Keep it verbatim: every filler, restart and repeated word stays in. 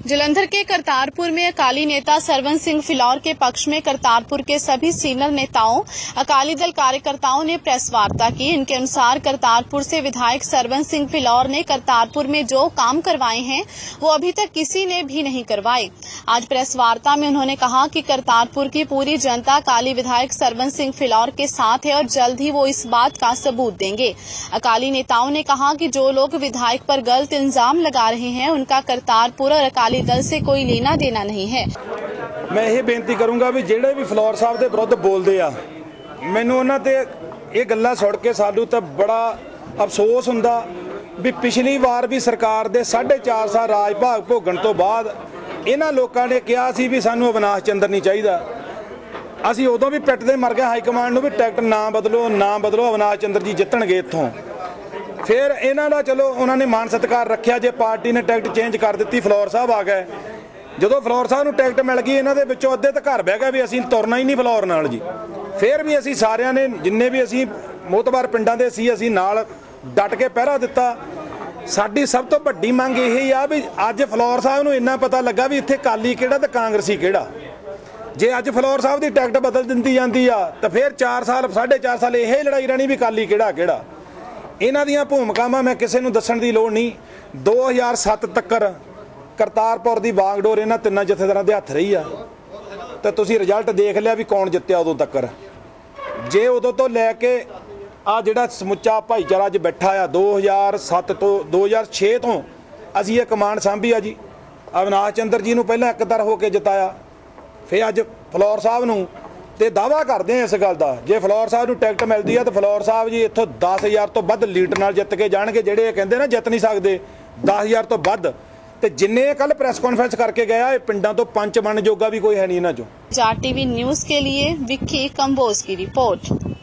जालंधर के करतारपुर में अकाली नेता सरवन सिंह फिलौर के पक्ष में करतारपुर के सभी सीनियर नेताओं अकाली दल कार्यकर्ताओं ने प्रेस वार्ता की। इनके अनुसार करतारपुर से विधायक सरवन सिंह फिलौर ने करतारपुर में जो काम करवाए हैं वो अभी तक किसी ने भी नहीं करवाए। आज प्रेस वार्ता में उन्होंने कहा कि करतारपुर की पूरी जनता अकाली विधायक सरवन सिंह फिलौर के साथ है और जल्द ही वो इस बात का सबूत देंगे। अकाली नेताओं ने कहा कि जो लोग विधायक पर गलत इल्जाम लगा रहे हैं उनका करतारपुर और अकाली दल से कोई लेना देना नहीं है। मैं ये बेनती करूंगा भी ਜਿਹੜੇ ਵੀ ਫਿਲੌਰ ਸਾਹਿਬ ਦੇ ਵਿਰੁੱਧ ਬੋਲਦੇ ਆ ਮੈਨੂੰ ਉਹਨਾਂ ਤੇ ਇਹ ਗੱਲਾਂ ਸੁਣ ਕੇ ਸਾਨੂੰ ਤਾਂ ਬੜਾ ਅਫਸੋਸ ਹੁੰਦਾ ਵੀ ਪਿਛਲੀ ਵਾਰ ਵੀ ਸਰਕਾਰ ਦੇ ਸਾਢੇ ਚਾਰ ਸਾਲ ਰਾਜ ਭਾਗ ਭੋਗਣ ਤੋਂ ਬਾਅਦ ਇਹਨਾਂ ਲੋਕਾਂ ਨੇ ਕਿਹਾ ਸੀ ਵੀ ਸਾਨੂੰ ਅਵਨਾਸ਼ ਚੰਦਰ ਨਹੀਂ ਚਾਹੀਦਾ। ਅਸੀਂ ਉਦੋਂ ਵੀ ਪਿੱਟ ਦੇ ਮਰ ਗਏ ਹਾਈ ਕਮਾਂਡ ਨੂੰ ਵੀ ਟਿਕਟ ਨਾ ਬਦਲੋ ਨਾ ਬਦਲੋ ਅਵਨਾਸ਼ ਚੰਦਰ ਜੀ ਜਿੱਤਣਗੇ ਇੱਥੋਂ। फिर इन्हां दा चलो उन्होंने मान सत्कार रखिया जे पार्टी ने टिकट चेंज कर दी फिलौर साहब आ गए। जो फिलौर साहब नूं टिकट मिल गई इन्हां दे विचों अद्धे तो घर बह गए भी असीं तुरना ही नहीं फिलौर नाल जी। फिर भी असीं सारिਆਂ ने जिन्ने भी असीं मोतबार पिंडां दे सी असीं नाल डट के पहरा दिता। साडी सब तो वड्डी मंग यही आ भी अज फिलौर साहब नूं इन्ना पता लगा भी इत्थे काली किहड़ा ते कांग्रेसी किहड़ा। जे अज फिलौर साहब की टिकट बदल दिंदी जांदी आ तो फिर चार साल साढ़े चार साल यही लड़ाई रहनी भी काली किहड़ा किहड़ा। इन्हां दीयां भूमिकावां मैं किसी नूं दस्सण दी लोड़ नहीं। दो हज़ार सत्त तक्कर करतारपुर की बागडोर इन्हां तिन्नां जथेदारां दे हत्थ रही आ तो तुसीं रिजल्ट देख लिया भी कौन जित्तिया उदों तक्कर। जे उदों तो लैके आ जिहड़ा समुच्चा भाईचारा अज बैठा आ दो हज़ार सत्त तो दो हज़ार छे तो असीं ये कमांड सांभी आ जी। अविनाश चंद्र जी नूं पहलां एक तर होकर जिताया फिर अज फिलौर साहब नूं ते दावा करते हैं इस गल का जे फिलौर साहब नूं टिकट मिलती है तो फिलौर साहब जी इत्थों दस हज़ार तो वध लीडर नाल जित के जाणगे। जिहड़े कहंदे ना जित नहीं सकते दस हज़ार तो वध ते जिन्ने कल प्रेस कॉन्फ्रेंस करके गया ये पिंडां तो पंच बन जोगा भी कोई है नहीं इन्हां चों। जाट टीवी न्यूज़ के लिए विक्की कंबोज की रिपोर्ट।